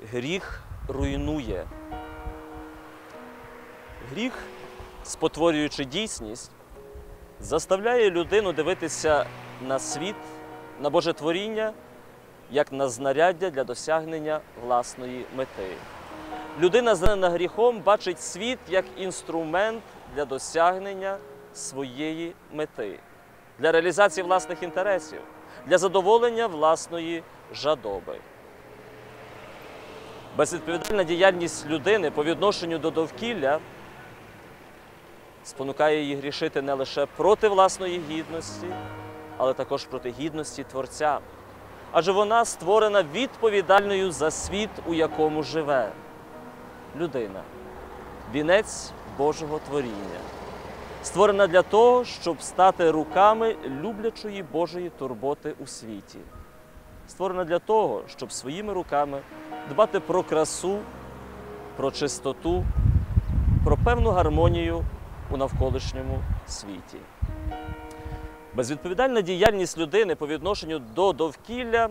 Гріх руйнує. Гріх, спотворюючи дійсність, заставляє людину дивитися на світ, на Боже творіння, як на знаряддя для досягнення власної мети. Людина, знана гріхом, бачить світ як інструмент для досягнення своєї мети, для реалізації власних інтересів, для задоволення власної жадоби. Безвідповідальна діяльність людини по відношенню до довкілля спонукає її грішити не лише проти власної гідності, але також проти гідності Творця. Адже вона створена відповідальною за світ, у якому живе. Людина – вінець Божого творіння, створена для того, щоб стати руками люблячої Божої турботи у світі. Створена для того, щоб своїми руками дбати про красу, про чистоту, про певну гармонію у навколишньому світі. Безвідповідальна діяльність людини по відношенню до довкілля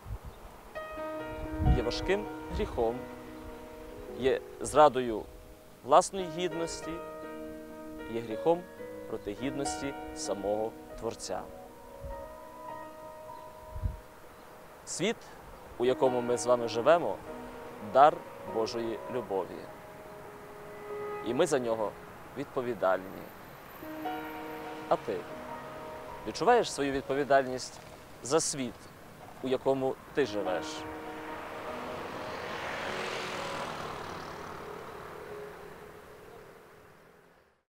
є важким гріхом, є зрадою власної гідності, є гріхом проти гідності самого Творця. Світ, у якому ми з вами живемо, дар Божої любові. І ми за нього відповідальні. А ти відчуваєш свою відповідальність за світ, у якому ти живеш?